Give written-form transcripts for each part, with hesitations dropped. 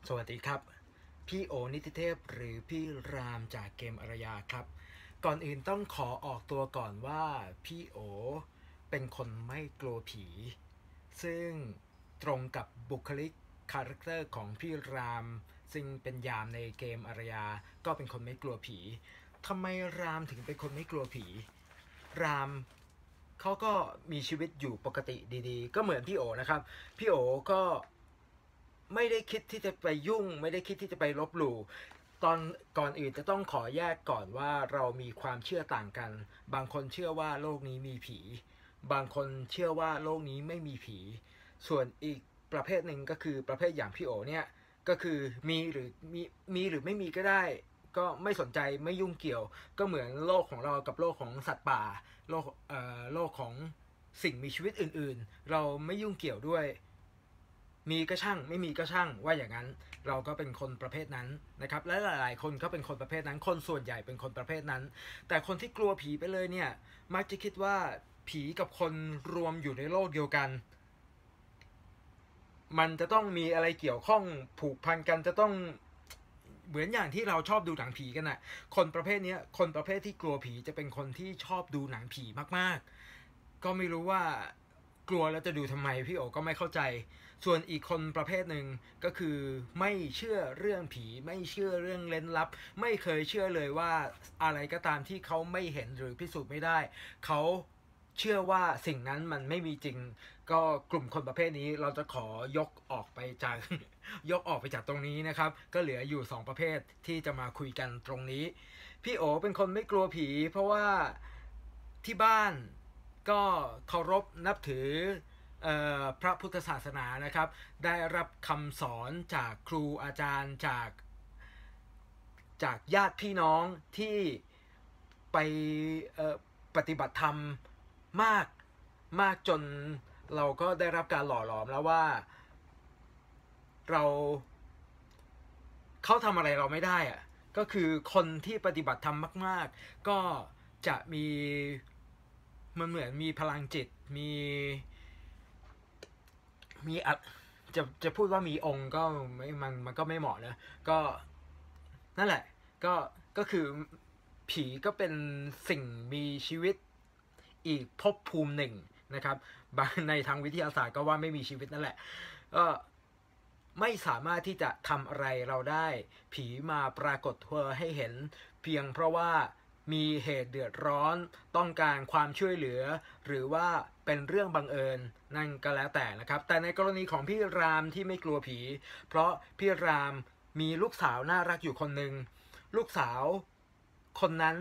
สวัสดีครับพี่โอนิติเทพหรือพี่รามจากเกมอารยาครับก่อนอื่นต้องขอออกตัวก่อนว่าพี่โอเป็นคนไม่กลัวผีซึ่งตรงกับบุคลิกคาแรคเตอร์ของพี่รามซึ่งเป็นยามในเกมอารยาก็เป็นคนไม่กลัวผีทำไมรามถึงเป็นคนไม่กลัวผีรามเขาก็มีชีวิตอยู่ปกติดีๆก็เหมือนพี่โอนะครับพี่โอก็ไม่ได้คิดที่จะไปยุ่งไม่ได้คิดที่จะไปลบหลู่ตอนก่อนอื่นจะต้องขอแยกก่อนว่าเรามีความเชื่อต่างกันบางคนเชื่อว่าโลกนี้มีผีบางคนเชื่อว่าโลกนี้ไม่มีผีส่วนอีกประเภทหนึ่งก็คือประเภทอย่างพี่โอเนี่ยก็คือมีหรือไม่มีก็ได้ก็ไม่สนใจไม่ยุ่งเกี่ยวก็เหมือนโลกของเรากับโลกของสัตว์ป่าโลกของสิ่งมีชีวิตอื่นๆเราไม่ยุ่งเกี่ยวด้วย มีก็ช่างไม่มีก็ช่างว่าอย่างนั้นเราก็เป็นคนประเภทนั้นนะครับและหลายๆคนก็เป็นคนประเภทนั้นคนส่วนใหญ่เป็นคนประเภทนั้นแต่คนที่กลัวผีไปเลยเนี่ยมักจะคิดว่าผีกับคนรวมอยู่ในโลกเดียวกันมันจะต้องมีอะไรเกี่ยวข้องผูกพันกันจะต้องเหมือนอย่างที่เราชอบดูหนังผีกันน่ะคนประเภทนี้คนประเภทที่กลัวผีจะเป็นคนที่ชอบดูหนังผีมากๆก็ไม่รู้ว่ากลัวแล้วจะดูทำไมพี่โอก็ไม่เข้าใจส่วนอีกคนประเภทหนึ่งก็คือไม่เชื่อเรื่องผีไม่เชื่อเรื่องเร้นลับไม่เคยเชื่อเลยว่าอะไรก็ตามที่เขาไม่เห็นหรือพิสูจน์ไม่ได้เขาเชื่อว่าสิ่งนั้นมันไม่มีจริงก็กลุ่มคนประเภทนี้เราจะขอยกออกไปจากยกออกไปจากตรงนี้นะครับก็เหลืออยู่2ประเภทที่จะมาคุยกันตรงนี้พี่โอเป็นคนไม่กลัวผีเพราะว่าที่บ้านก็เคารพนับถือพระพุทธศาสนานะครับได้รับคำสอนจากครูอาจารย์จากญาติพี่น้องที่ไปปฏิบัติธรรมมากมากจนเราก็ได้รับการหล่อหลอมแล้วว่าเราเขาทำอะไรเราไม่ได้อะก็คือคนที่ปฏิบัติธรรมมากๆก็จะมีมันเหมือนมีพลังจิตมีจะพูดว่ามีองค์ก็ไม่มันก็ไม่เหมาะนะก็นั่นแหละก็ก็คือผีก็เป็นสิ่งมีชีวิตอีกภพภูมิหนึ่งนะครับบางในทางวิทยาศาสตร์ก็ว่าไม่มีชีวิตนั่นแหละก็ไม่สามารถที่จะทำอะไรเราได้ผีมาปรากฏตัวให้เห็นเพียงเพราะว่ามีเหตุเดือดร้อนต้องการความช่วยเหลือหรือว่าเป็นเรื่องบังเอิญนั่นก็แล้วแต่นะครับแต่ในกรณีของพี่รามที่ไม่กลัวผีเพราะพี่รามมีลูกสาวน่ารักอยู่คนหนึ่งลูกสาวคนนั้น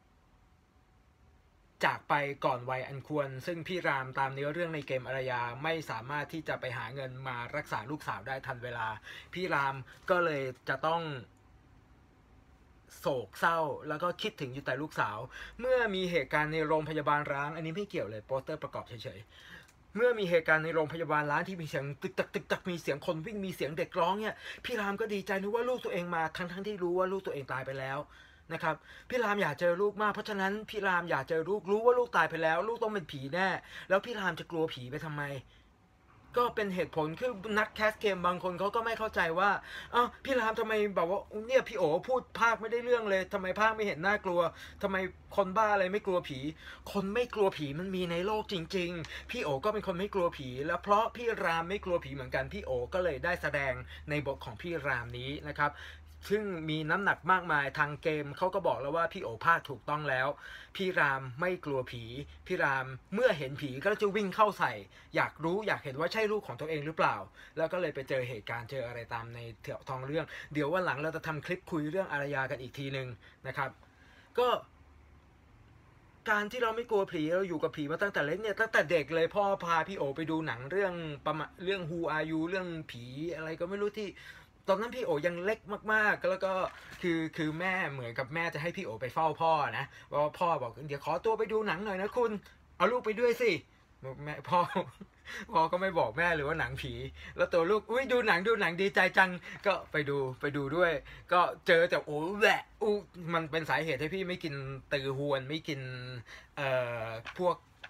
จากไปก่อนวัยอันควรซึ่งพี่รามตามเนื้อเรื่องในเกมอารยาไม่สามารถที่จะไปหาเงินมารักษาลูกสาวได้ทันเวลาพี่รามก็เลยจะต้องโศกเศร้าแล้วก็คิดถึงอยู่แต่ลูกสาวเมื่อมีเหตุการณ์ในโรงพยาบาลร้างอันนี้ไม่เกี่ยวเลยโปสเตอร์ประกอบเฉยๆเมื่อมีเหตุการณ์ในโรงพยาบาลร้างที่มีเสียงตึกตักตึกตักมีเสียงคนวิ่งมีเสียงเด็กร้องเนี่ยพี่รามก็ดีใจนึกว่าลูกตัวเองมาทั้งที่รู้ว่าลูกตัวเองตายไปแล้วนะครับพี่รามอยากเจอลูกมากเพราะฉะนั้นพี่รามอยากเจอลูกรู้ว่าลูกตายไปแล้วลูกต้องเป็นผีแน่แล้วพี่รามจะกลัวผีไปทำไมก็เป็นเหตุผลคือนักแคสเกมบางคนเขาก็ไม่เข้าใจว่าอ้าวพี่รามทำไมแบบว่าเนี่ยพี่โอพูดภาคไม่ได้เรื่องเลยทำไมภาคไม่เห็นน่ากลัวทำไมคนบ้าอะไรไม่กลัวผีคนไม่กลัวผีมันมีในโลกจริงๆพี่โอก็เป็นคนไม่กลัวผีแล้วเพราะพี่รามไม่กลัวผีเหมือนกันพี่โอก็เลยได้แสดงในบทของพี่รามนี้นะครับซึ่งมีน้ำหนักมากมายทางเกมเขาก็บอกแล้วว่าพี่โอภาคถูกต้องแล้วพี่รามไม่กลัวผีพี่รามเมื่อเห็นผีก็จะวิ่งเข้าใส่อยากรู้อยากเห็นว่าใช่ลูกของตัวเองหรือเปล่าแล้วก็เลยไปเจอเหตุการณ์เจออะไรตามในเถาทองเรื่องเดี๋ยววันหลังเราจะทำคลิปคุยเรื่องอารยากันอีกทีนึงนะครับก็การที่เราไม่กลัวผีเราอยู่กับผีมาตั้งแต่เล็กเนี่ยตั้งแต่เด็กเลยพ่อพาพี่โอไปดูหนังเรื่องประมาณเรื่อง Who Are You เรื่องผีอะไรก็ไม่รู้ที่ตอนนั้นพี่โอยังเล็กมากๆแล้วก็คือแม่เหมือนกับแม่จะให้พี่โอไปเฝ้าพ่อนะว่าพ่อบอกเดี๋ยวขอตัวไปดูหนังหน่อยนะคุณเอาลูกไปด้วยสิแม่พ่อก็ไม่บอกแม่หรือว่าหนังผีแล้วตัวลูกอุ้ยดูหนังดีใจจังก็ไปดูด้วยก็เจอแต่โอ้แหละมันเป็นสาเหตุให้พี่ไม่กินตือฮวนไม่กินเอ่อพวก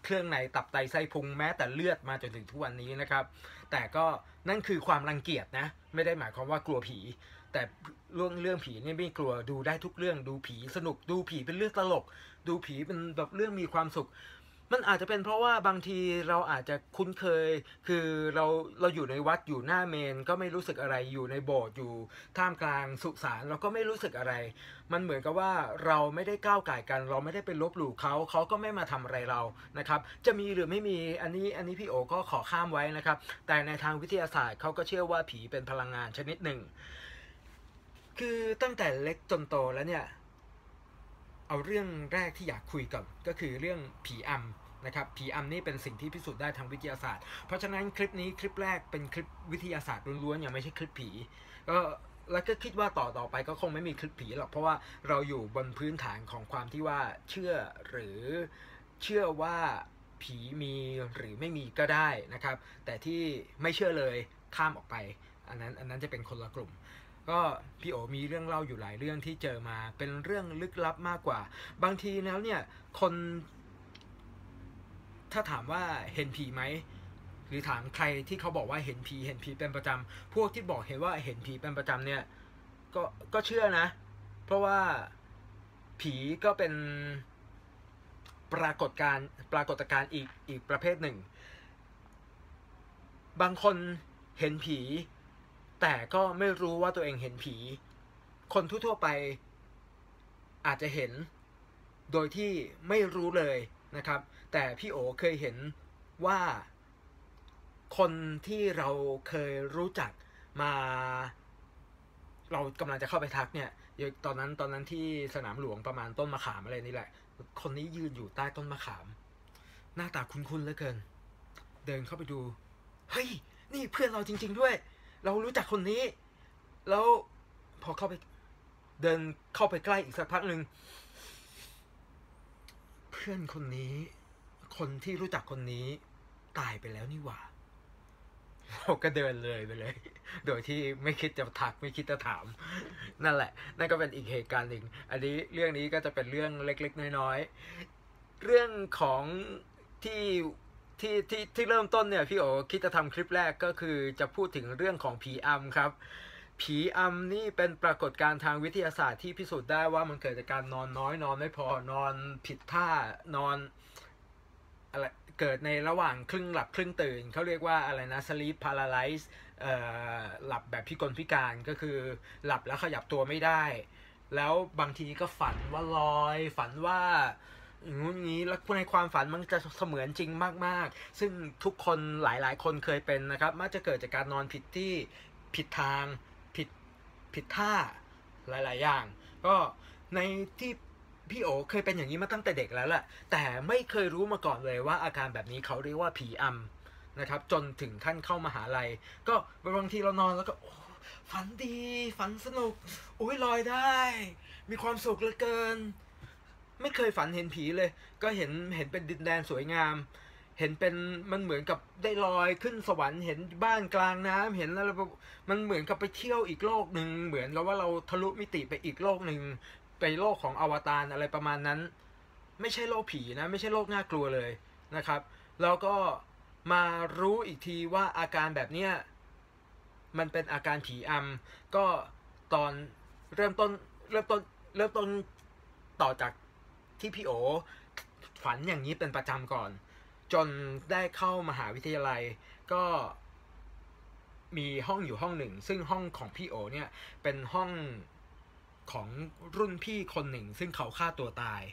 เครื่องในตับไตไส้พุงแม้แต่เลือดมาจนถึงทุกวันนี้นะครับแต่ก็นั่นคือความรังเกียจนะไม่ได้หมายความว่ากลัวผีแต่เรื่องผีนี่ไม่กลัวดูได้ทุกเรื่องดูผีสนุกดูผีเป็นเรื่องตลกดูผีเป็นแบบเรื่องมีความสุขมันอาจจะเป็นเพราะว่าบางทีเราอาจจะคุ้นเคยคือเราอยู่ในวัดอยู่หน้าเมนก็ไม่รู้สึกอะไรอยู่ในโบสถ์อยู่ท่ามกลางสุสานเราก็ไม่รู้สึกอะไรมันเหมือนกับว่าเราไม่ได้ก้าวก่ายกันเราไม่ได้ไปลบหลู่เขาก็ไม่มาทำอะไรเรานะครับจะมีหรือไม่มีอันนี้พี่โอก็ขอข้ามไว้นะครับแต่ในทางวิทยาศาสตร์เขาก็เชื่อว่าผีเป็นพลังงานชนิดหนึ่งคือตั้งแต่เล็กจนโตแล้วเนี่ยเอาเรื่องแรกที่อยากคุยก่อนก็คือเรื่องผีอำนะครับผีอำนี่เป็นสิ่งที่พิสูจน์ได้ทางวิทยาศาสตร์เพราะฉะนั้นคลิปนี้คลิปแรกเป็นคลิปวิทยาศาสตร์ล้วนๆยังไม่ใช่คลิปผีแล้วก็คิดว่าต่อไปก็คงไม่มีคลิปผีหรอกเพราะว่าเราอยู่บนพื้นฐานของความที่ว่าเชื่อหรือเชื่อว่าผีมีหรือไม่มีก็ได้นะครับแต่ที่ไม่เชื่อเลยข้ามออกไปอันนั้นจะเป็นคนละกลุ่มก็พี่โอมีเรื่องเล่าอยู่หลายเรื่องที่เจอมาเป็นเรื่องลึกลับมากกว่าบางทีแล้วเนี่ยคนถ้าถามว่าเห็นผีไหมหรือถามใครที่เขาบอกว่าเห็นผีเป็นประจำพวกที่บอกเห็นว่าเห็นผีเป็นประจำเนี่ยก็เชื่อนะเพราะว่าผีก็เป็นปรากฏการณ์อีกประเภทหนึ่งบางคนเห็นผีแต่ก็ไม่รู้ว่าตัวเองเห็นผีคนทั่วไปอาจจะเห็นโดยที่ไม่รู้เลยนะครับแต่พี่โอเคยเห็นว่าคนที่เราเคยรู้จักมาเรากำลังจะเข้าไปทักเนี่ยตอนนั้นที่สนามหลวงประมาณต้นมะขามอะไรนี่แหละคนนี้ยืนอยู่ใต้ต้นมะขามหน้าตาคุ้นๆเหลือเกินเดินเข้าไปดูเฮ้ยนี่เพื่อนเราจริงๆด้วยเรารู้จักคนนี้แล้วพอเดินเข้าไปใกล้อีกสักพักหนึ่งเพื่อนคนนี้คนที่รู้จักคนนี้ตายไปแล้วนี่หว่าเราก็เดินเลยไปเลยโดยที่ไม่คิดจะทักไม่คิดจะถามนั่นแหละนั่นก็เป็นอีกเหตุการณ์หนึ่งอันนี้เรื่องนี้ก็จะเป็นเรื่องเล็กๆน้อยๆเรื่องของที่เริ่มต้นเนี่ยพี่โอคิดจะทำคลิปแรกก็คือจะพูดถึงเรื่องของผีอำครับผีอำนี่เป็นปรากฏการณ์ทางวิทยาศาสตร์ที่พิสูจน์ได้ว่ามันเกิดจากการนอนน้อยนอนไม่พอนอนผิดท่านอนอะไรเกิดในระหว่างครึ่งหลับครึ่งตื่นเขาเรียกว่าอะไรนะ sleep paralysis หลับแบบพิกลพิการก็คือหลับแล้วขยับตัวไม่ได้แล้วบางทีก็ฝันว่าลอยฝันว่าอย่างนี้แล้วในความฝันมันจะเสมือนจริงมากๆซึ่งทุกคนหลายๆคนเคยเป็นนะครับมักจะเกิดจากการนอนผิดที่ผิดทางผิดท่าหลายๆอย่างก็ในที่พี่โอเคยเป็นอย่างนี้มาตั้งแต่เด็กแล้วแหละแต่ไม่เคยรู้มาก่อนเลยว่าอาการแบบนี้เขาเรียกว่าผีอำนะครับจนถึงขั้นเข้ามหาลัยก็บางทีเรานอนแล้วก็ฝันดีฝันสนุกโอ้ยลอยได้มีความสุขเหลือเกินไม่เคยฝันเห็นผีเลยก็เห็นเป็นดินแดนสวยงามเห็นเป็นมันเหมือนกับได้ลอยขึ้นสวรรค์เห็นบ้านกลางน้ำเห็นอะไรมันเหมือนกับไปเที่ยวอีกโลกหนึ่งเหมือนกับว่าเราทะลุมิติไปอีกโลกหนึ่งไปโลกของอวตารอะไรประมาณนั้นไม่ใช่โลกผีนะไม่ใช่โลกน่ากลัวเลยนะครับแล้วก็มารู้อีกทีว่าอาการแบบเนี้ยมันเป็นอาการผีอำก็ตอนเริ่มต้นต่อจากที่พี่โอฝันอย่างนี้เป็นประจำก่อนจนได้เข้ามหาวิทยาลัยก็มีห้องอยู่ห้องหนึ่งซึ่งห้องของพี่โอเนี่ยเป็นห้องของรุ่นพี่คนหนึ่งซึ่งเขาฆ่าตัวตาย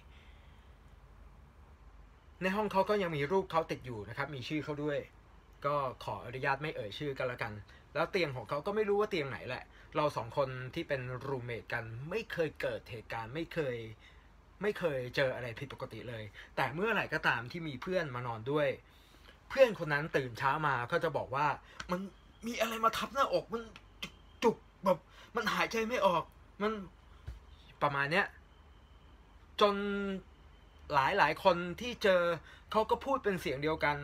ในห้องเขาก็ยังมีรูปเขาติดอยู่นะครับมีชื่อเขาด้วยก็ขออนุญาตไม่เอ่ยชื่อกันละกันแล้วเตียงของเขาก็ไม่รู้ว่าเตียงไหนแหละเราสองคนที่เป็นรูมเมทกันไม่เคยเกิดเหตุการณ์ไม่เคยเจออะไรผิดปกติเลยแต่เมื่อไหร่ก็ตามที่มีเพื่อนมานอนด้วยเพื่อนคนนั้นตื่นเช้ามาก็จะบอกว่ามันมีอะไรมาทับหน้าอกมันจุกแบบมันหายใจไม่ออกมันประมาณเนี้ยจนหลายคนที่เจอเขาก็พูดเป็นเสียงเดียวกัน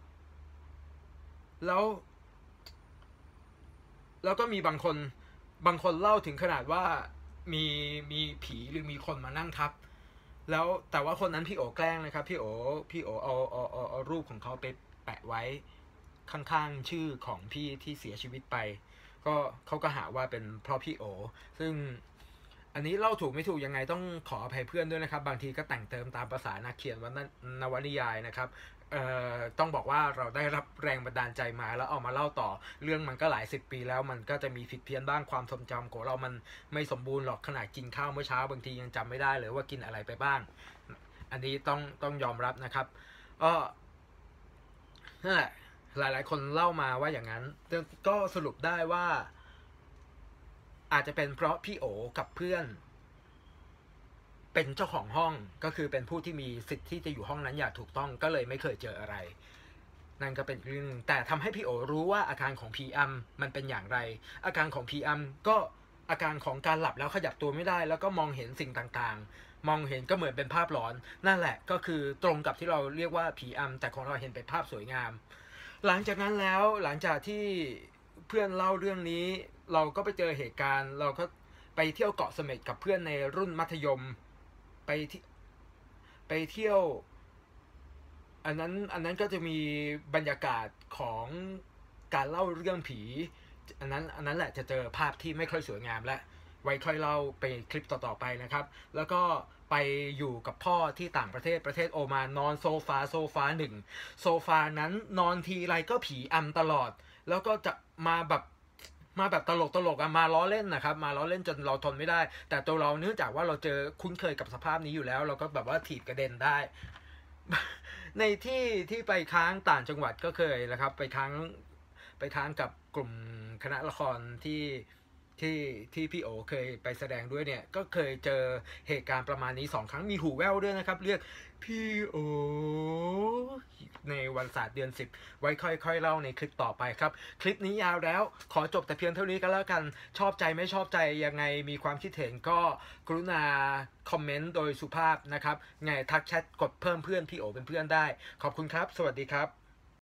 แล้วก็มีบางคนเล่าถึงขนาดว่ามีผีหรือมีคนมานั่งทับแล้วแต่ว่าคนนั้นพี่โอแกล้งนะครับพี่โอเอารูปของเขาไปแปะไว้ข้างๆชื่อของพี่ที่เสียชีวิตไปก็เขาก็หาว่าเป็นเพราะพี่โอซึ่งอันนี้เล่าถูกไม่ถูกยังไงต้องขออภัยเพื่อนด้วยนะครับบางทีก็แต่งเติมตามภาษานักเขียนนวนิยายนะครับต้องบอกว่าเราได้รับแรงบันดาลใจมาแล้วเอามาเล่าต่อเรื่องมันก็หลาย10 ปีแล้วมันก็จะมีผิดเพี้ยนบ้างความทรงจำของเรามันไม่สมบูรณ์หรอกขนาดกินข้าวเมื่อเช้าบางทียังจำไม่ได้เลยว่ากินอะไรไปบ้างอันนี้ต้องยอมรับนะครับนั่นแหละหลายๆคนเล่ามาว่าอย่างนั้นก็สรุปได้ว่าอาจจะเป็นเพราะพี่โอกับเพื่อนเป็นเจ้าของห้องก็คือเป็นผู้ที่มีสิทธิ์ที่จะอยู่ห้องนั้นอย่างถูกต้องก็เลยไม่เคยเจออะไรนั่นก็เป็นเรื่องนึงแต่ทำให้พี่โอรู้ว่าอาการของพีอัมมันเป็นอย่างไรอาการของพีอัมก็อาการของการหลับแล้วขยับตัวไม่ได้แล้วก็มองเห็นสิ่งต่างๆมองเห็นก็เหมือนเป็นภาพหลอนนั่นแหละก็คือตรงกับที่เราเรียกว่าผีอำแต่ของเราเห็นเป็นภาพสวยงามหลังจากนั้นแล้วหลังจากที่เพื่อนเล่าเรื่องนี้เราก็ไปเจอเหตุการณ์เราก็ไปเที่ยวเกาะเสม็ดกับเพื่อนในรุ่นมัธยมไปเที่ยวอันนั้นก็จะมีบรรยากาศของการเล่าเรื่องผีอันนั้นแหละจะเจอภาพที่ไม่ค่อยสวยงามและไว้ค่อยเล่าไปคลิปต่อๆไปนะครับแล้วก็ไปอยู่กับพ่อที่ต่างประเทศโอมานนอนโซฟาหนึ่งโซฟานั้นนอนทีไรก็ผีอำตลอดแล้วก็จะมาแบบตลกมาล้อเล่นนะครับมาล้อเล่นจนเราทนไม่ได้แต่ตัวเราเนื่องจากว่าเราเจอคุ้นเคยกับสภาพนี้อยู่แล้วเราก็แบบว่าถีบกระเด็นได้ในที่ไปค้างต่างจังหวัดก็เคยนะครับไปค้างกับกลุ่มคณะละครที่พี่โอเคยไปแสดงด้วยเนี่ยก็เคยเจอเหตุการณ์ประมาณนี้2 ครั้งมีหูแว่วด้วยนะครับเรียกพี่โอในวันศาสตร์เดือน10ไว้ค่อยๆเล่าในคลิปต่อไปครับคลิปนี้ยาวแล้วขอจบแต่เพียงเท่านี้ก็แล้วกันชอบใจไม่ชอบใจยังไงมีความคิดเห็นก็กรุณาคอมเมนต์โดยสุภาพนะครับไงทักแชทกดเพิ่มเพื่อนพี่โอเป็นเพื่อนได้ขอบคุณครับสวัสดีครับ